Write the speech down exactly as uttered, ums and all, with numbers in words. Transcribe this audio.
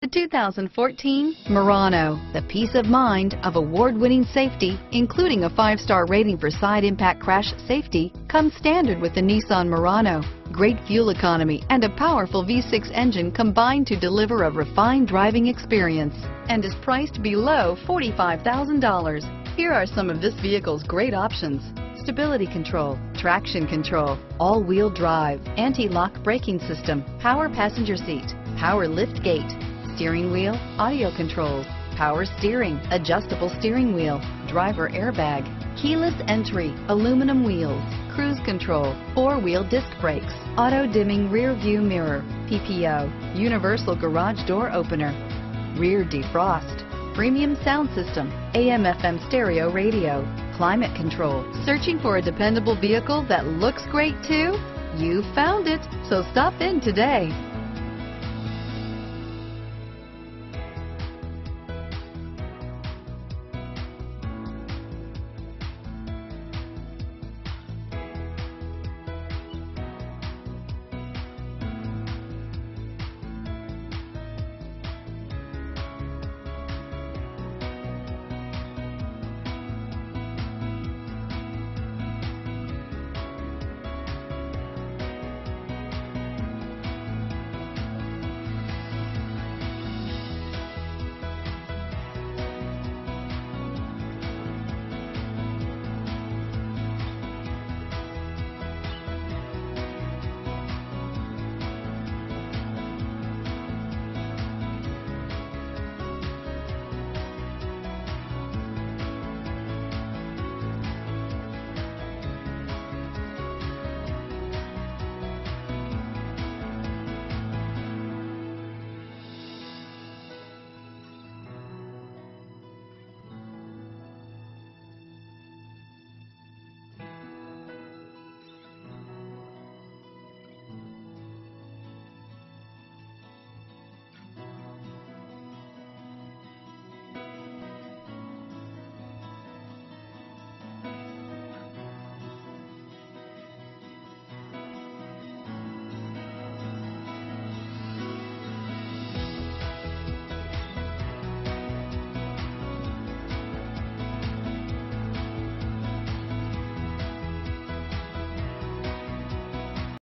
The two thousand fourteen Murano, the peace of mind of award-winning safety, including a five-star rating for side impact crash safety, comes standard with the Nissan Murano. Great fuel economy and a powerful V six engine combine to deliver a refined driving experience and is priced below forty-five thousand dollars. Here are some of this vehicle's great options: stability control, traction control, all-wheel drive, anti-lock braking system, power passenger seat, power lift gate, steering wheel audio controls, power steering, adjustable steering wheel, driver airbag, keyless entry, aluminum wheels, cruise control, four-wheel disc brakes, auto-dimming rear view mirror, P P O, universal garage door opener, rear defrost, premium sound system, A M F M stereo radio, climate control. Searching for a dependable vehicle that looks great too? You found it, so stop in today.